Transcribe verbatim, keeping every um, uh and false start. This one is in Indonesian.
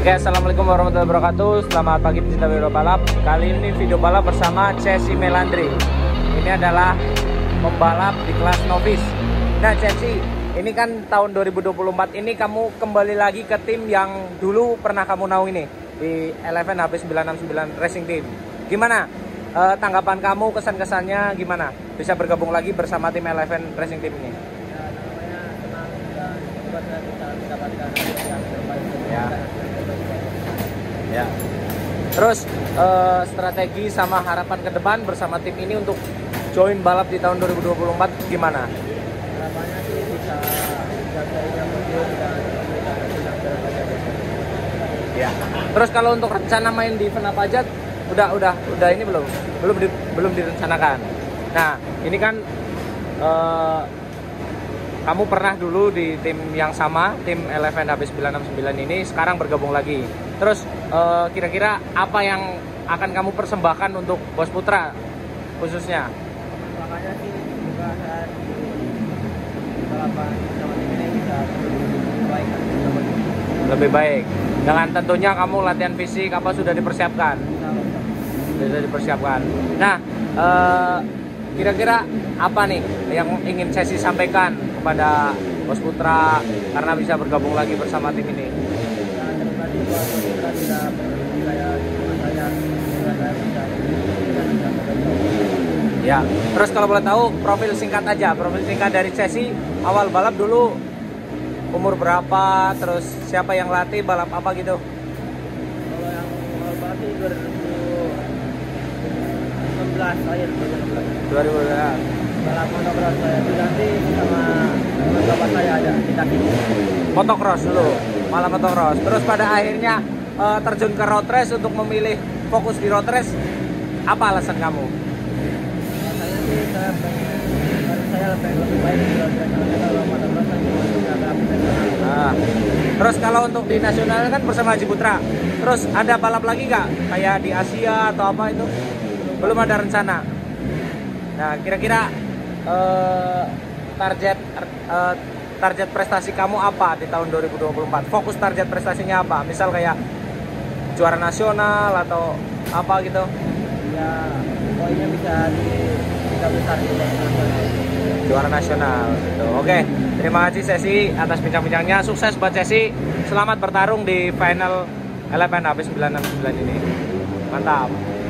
Oke, assalamualaikum warahmatullahi wabarakatuh. Selamat pagi pecinta video balap. Kali ini video balap bersama Cesi Melandri. Ini adalah pembalap di kelas novice. Nah Cesi, ini kan tahun dua ribu dua puluh empat ini kamu kembali lagi ke tim yang dulu pernah kamu naungi nih, di Eleven H P sembilan enam sembilan Racing Team. Gimana eh, tanggapan kamu, kesan-kesannya gimana bisa bergabung lagi bersama tim Eleven Racing Team ini? Ya. Ya. Terus uh, strategi sama harapan ke depan bersama tim ini untuk join balap di tahun dua ribu dua puluh empat gimana? Harapannya sih bisa jagain podium dan Ya. Terus kalau untuk rencana main di event apa aja udah udah udah ini belum? Belum di, belum direncanakan. Nah, ini kan uh, kamu pernah dulu di tim yang sama, tim Eleven H P sembilan enam sembilan ini, sekarang bergabung lagi. Terus eh, kira-kira apa yang akan kamu persembahkan untuk Bos Putra khususnya? makanya sih juga saya di balapan sama tim ini bisa lebih baik kan. Lebih baik. Dengan tentunya kamu latihan fisik apa sudah dipersiapkan? Sudah dipersiapkan. Nah, eh, kira-kira apa nih yang ingin Cesi sampaikan kepada Bos Putra karena bisa bergabung lagi bersama tim ini? Ya, terus kalau boleh tahu profil singkat aja, profil singkat dari Cesi, awal balap dulu umur berapa, terus siapa yang latih, balap apa gitu? Kalau yang awal balap sih dua ribu enam belas akhir dua ribu dua belas. balap motocross saya diganti sama teman bapak saya ada di kaki. Motocross dulu, malah motocross. Terus pada akhirnya eh, terjun ke road race untuk memilih fokus di road race. Apa alasan kamu? Saya sih saya pengen baru saya pengen lebih baik di road race. Kalau motocross kan cuma bisa balap nasional. Nah, terus kalau untuk di nasional kan bersama Haji Putra. Terus ada balap lagi nggak? Kayak di Asia atau apa itu? Belum ada rencana. Nah, kira-kira eh, target eh, target prestasi kamu apa di tahun dua ribu dua puluh empat? Fokus target prestasinya apa? Misal kayak juara nasional atau apa gitu? Ya poinnya bisa di tiga besar di nasional. Juara nasional gitu. Oke, terima kasih Cesi atas bincang-bincangnya. Sukses buat Cesi. Selamat bertarung di final Eleven H P sembilan enam sembilan ini. Mantap.